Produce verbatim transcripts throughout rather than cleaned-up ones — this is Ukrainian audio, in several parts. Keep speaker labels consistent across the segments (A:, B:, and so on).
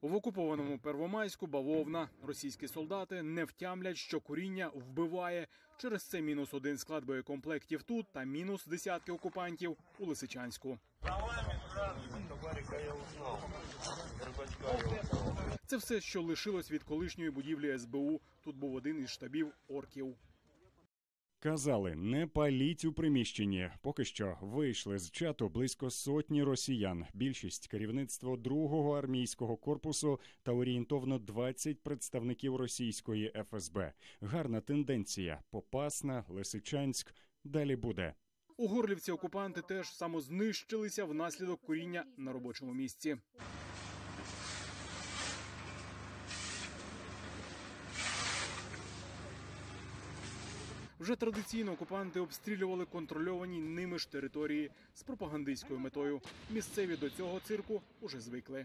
A: В окупованому Первомайську бавовна. Російські солдати не втямлять, що куріння вбиває. Через це мінус один склад боєкомплектів тут та мінус десятки окупантів у Лисичанську. Це все, що лишилось від колишньої будівлі ес бе у. Тут був один із штабів орків.
B: Казали, не паліть у приміщенні. Поки що вийшли з чату близько сотні росіян. Більшість – керівництво другого армійського корпусу та орієнтовно двадцять представників російської еф ес бе. Гарна тенденція. Попасна, Лисичанськ. Далі буде.
A: У Горлівці окупанти теж самознищилися внаслідок куріння на робочому місці. Вже традиційно окупанти обстрілювали контрольовані ними ж території з пропагандистською метою. Місцеві до цього цирку уже звикли.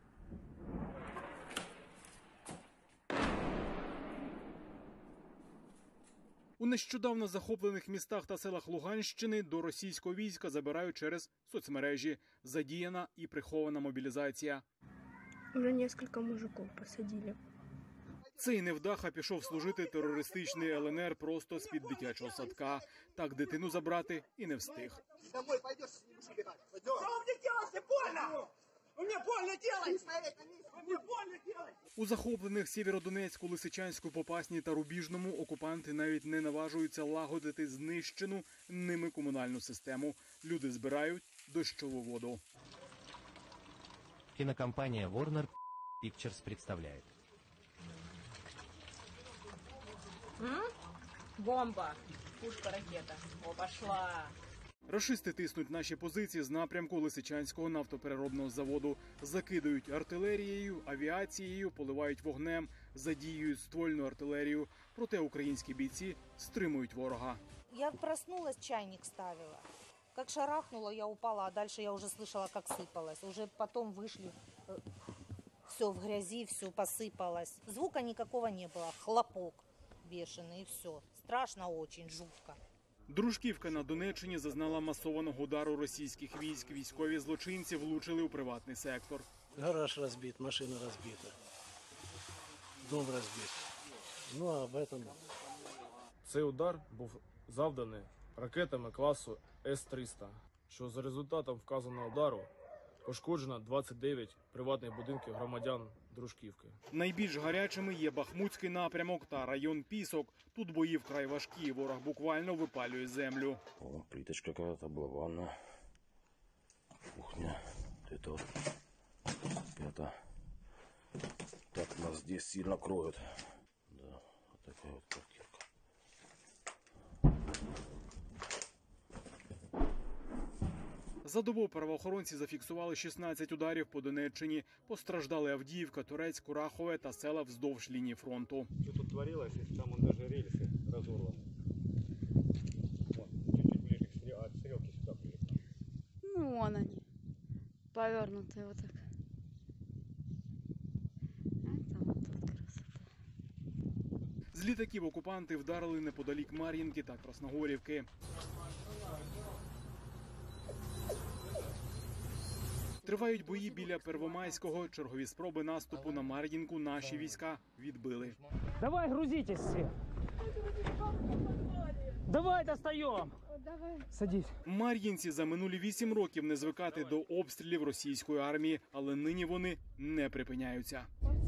A: У нещодавно захоплених містах та селах Луганщини до російського війська забирають через соцмережі. Задіяна і прихована мобілізація.
C: Вже кілька мужиків посадили.
A: Цей невдаха пішов служити терористичний ел ен ер просто з-під дитячого садка. Так дитину забрати і не встиг. У захоплених Сєвєродонецьку, Лисичанську, Попасній та Рубіжному окупанти навіть не наважуються лагодити знищену ними комунальну систему. Люди збирають дощову воду.
D: Кинокомпания Warner Pictures представляет.
E: М? Бомба. Пушка-ракета. О, пошла.
A: Рашисти тиснуть наші позиції з напрямку Лисичанського нафтопереробного заводу. Закидають артилерією, авіацією, поливають вогнем, задіюють ствольну артилерію. Проте українські бійці стримують ворога.
F: Я проснулась, чайник ставила. Как шарахнуло, я упала, а дальше я уже слышала, как сыпалось. Уже потом вышли, все в грязи, все посыпалось. Звука никакого не было, хлопок бешеный и все. Страшно очень, жутко.
A: Дружківка на Донеччині зазнала масованого удару російських військ. Військові злочинці влучили у приватний сектор.
G: Гараж розбит, машина розбита, дом розбит. Ну, а об этом...
H: Цей удар був завданий ракетами класу ес триста, що за результатом вказаного удару пошкоджено двадцять дев'ять приватних будинків громадян Дружківки.
A: Найбільш гарячими є Бахмутський напрямок та район Пісок. Тут бої вкрай важкі, ворог буквально випалює землю.
I: О, плиточка какая-то была, ванна, кухня, это вот, это, так нас здесь сильно кроют. Да, вот такая вот квартирка.
A: За добу правоохоронці зафіксували шістнадцять ударів по Донеччині. Постраждали Авдіївка, Торецьк, Курахове та села вздовж лінії фронту.
H: Що тут творилось, там он даже рельсы разорваны. Вон, чуть-чуть ближе к стрелке, от стрелки сюда прилетали.
C: Ну, вон они, повернутые вот так. Это вот тут красота.
A: З літаків окупанти вдарили неподалік Мар'їнки та Красногорівки. Тривають бої біля Первомайського. Чергові спроби наступу на Мар'їнку наші війська відбили.
J: Давай, грузитесь все. Давай, достаем. Садись.
A: Мар'їнці за минулі вісім років не звикати до обстрілів російської армії, але нині вони не припиняються.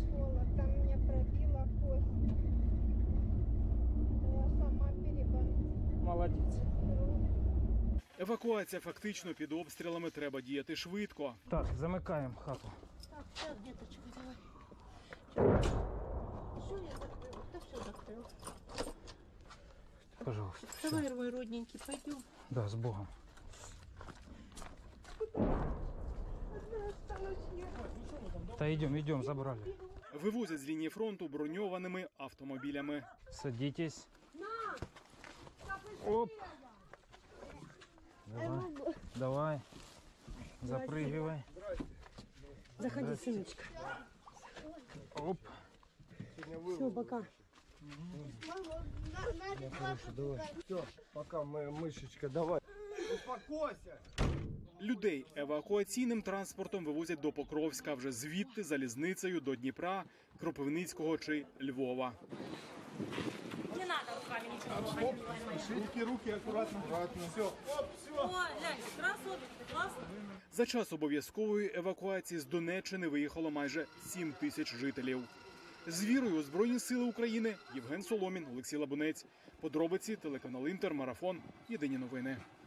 J: Молодець.
A: Евакуація фактично під обстрілами, треба діяти швидко.
J: Так, замикаємо хату.
C: Так, сейчас, деточка, давай. Что я закрыла? Да все закрыла.
J: Пожалуйста.
C: Давай, все. Мой родненький, пойдем.
J: Да, с Богом. Да идем, идем, забрали.
A: Вивозять з лінії фронту броньованими автомобілями.
J: Садитесь. Оп. Давай, давай. Запрыгивай.
C: Заходи, сыночка.
J: Оп.
C: Все, пока.
G: Все, пока, моя мышечка, давай. Успокойся.
A: Людей евакуаційним транспортом вивозять до Покровська, вже звідти залізницею до Дніпра, Кропивницького чи Львова.
E: Не надо руками ничего.
A: Руки, руки, акуратно. Все.
E: О, глянь, красотка, классно.
A: За час обов'язкової евакуації з Донеччини виїхало майже сім тисяч жителів. З вірою у Збройні сили України Євген Соломін, Олексій Лабунець. Подробиці, телеканал Інтер, Марафон, Єдині новини.